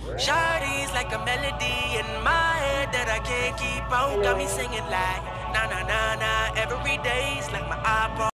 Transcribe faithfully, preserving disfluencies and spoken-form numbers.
Shawty's like a melody in my head that I can't keep out. Got me singing like na na na na every day's like